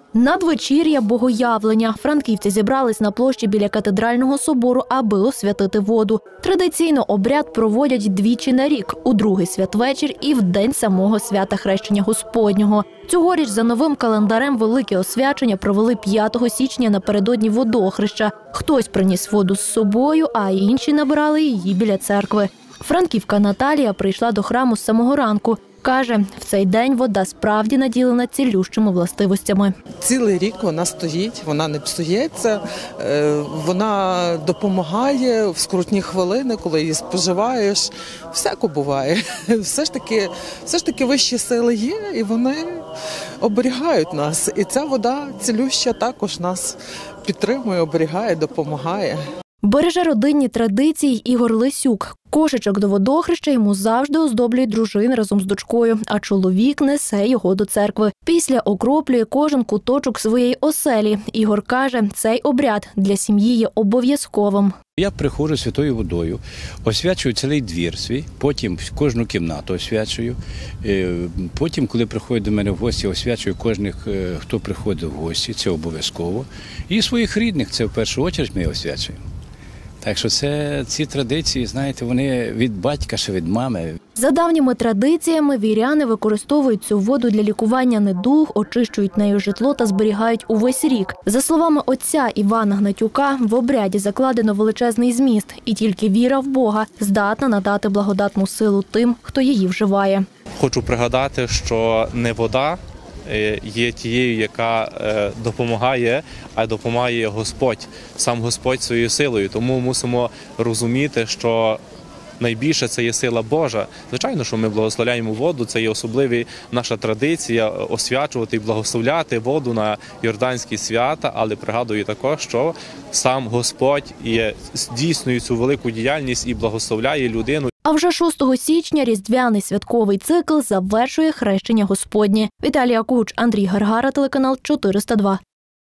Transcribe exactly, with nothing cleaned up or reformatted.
Надвечір'я Богоявлення. Франківці зібрались на площі біля катедрального собору, аби освятити воду. Традиційно обряд проводять двічі на рік – у другий святвечір і в день самого свята Хрещення Господнього. Цьогоріч за новим календарем велике освячення провели п'ятого січня напередодні водохреща. Хтось приніс воду з собою, а інші набирали її біля церкви. Франківка Наталія прийшла до храму з самого ранку. Каже, в цей день вода справді наділена цілющими властивостями. Цілий рік вона стоїть, вона не псується, вона допомагає в скрутні хвилини, коли її споживаєш. Всяко буває. Все ж таки, все ж таки вищі сили є, і вони оберігають нас. І ця вода цілюща також нас підтримує, оберігає, допомагає. Береже родинні традиції Ігор Лисюк. Кошечок до водохреща йому завжди оздоблюють дружини разом з дочкою, а чоловік несе його до церкви. Після окроплює кожен куточок своєї оселі. Ігор каже, цей обряд для сім'ї є обов'язковим. Я приходжу святою водою, освячую цілий двір свій, потім кожну кімнату освячую. Потім, коли приходять до мене в гості, освячую кожних, хто приходить в гості, це обов'язково. І своїх рідних, це в першу чергу ми освячуємо. Так що це, ці традиції, знаєте, вони від батька, ще від мами. За давніми традиціями віряни використовують цю воду для лікування недуг, очищують нею житло та зберігають увесь рік. За словами отця Івана Гнатюка, в обряді закладено величезний зміст, і тільки віра в Бога здатна надати благодатну силу тим, хто її вживає. Хочу пригадати, що не вода є тією, яка допомагає, а допомагає Господь, сам Господь своєю силою. Тому мусимо розуміти, що найбільше це є сила Божа. Звичайно, що ми благословляємо воду, це є особлива наша традиція освячувати і благословляти воду на йорданські свята, але пригадую також, що сам Господь є, здійснює цю велику діяльність і благословляє людину. А вже шостого січня різдвяний святковий цикл завершує Хрещення Господнє. Віталія Куч, Андрій Гаргара, телеканал чотириста два.